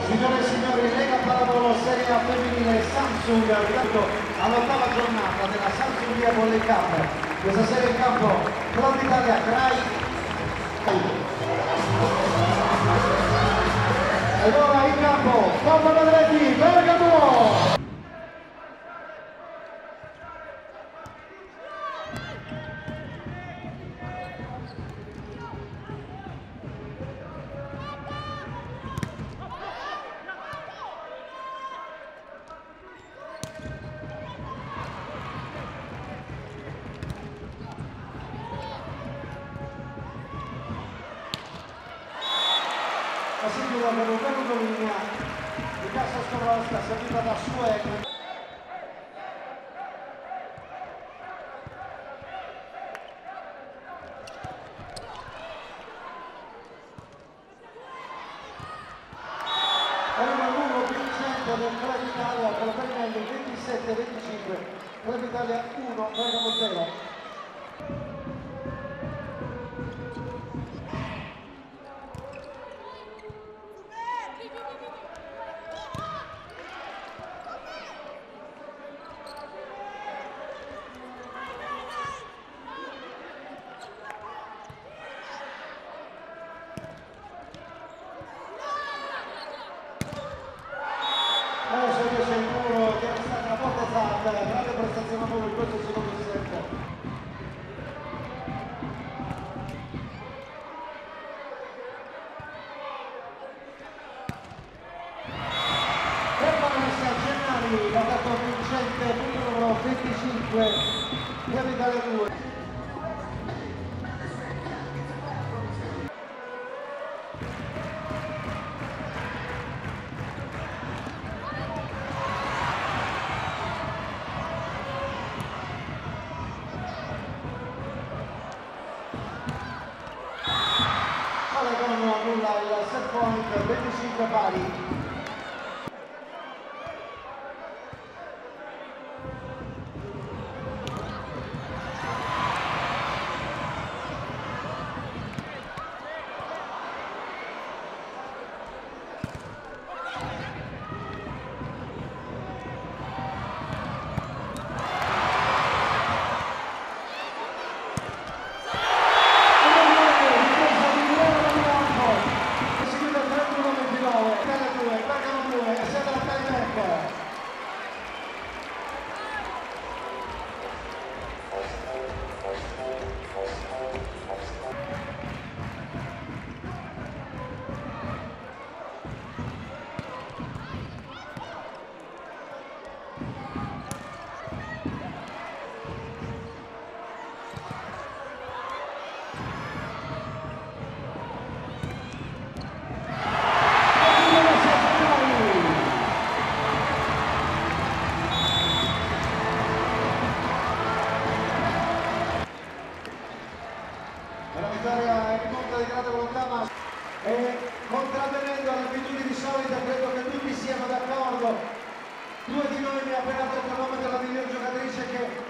Signore e signori, Lega Pallavolo Serie A femminile Samsung arrivato all'8ª giornata della Samsung Via Volley Cup. Questa serie in campo Club Italia Crai. Ed ora in campo Papa Vedretti Bergamo. La signora per un bello linea di Casa Scorrosca seguita da Suec. È il numero vincente del Club Italia con la Pennelli 27-25, Club Italia 1, Bergamo 0. Adesso invece il muro che è stata battezzata, grande prestazione a muro in questo secondo set. Per Vanessa Gennari, dato vincente, punto numero 25, Club Italia 2. Con nulla il set point 25 pari. La vittoria è rimonta di grande volontà, e contravvenendo alle abitudini solite credo che tutti siano d'accordo. Due di noi mi ha appena detto il nome della miglior giocatrice che